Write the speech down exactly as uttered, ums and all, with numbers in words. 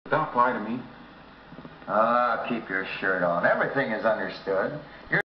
Don't lie to me. Ah, keep your shirt on. Everything is understood. You're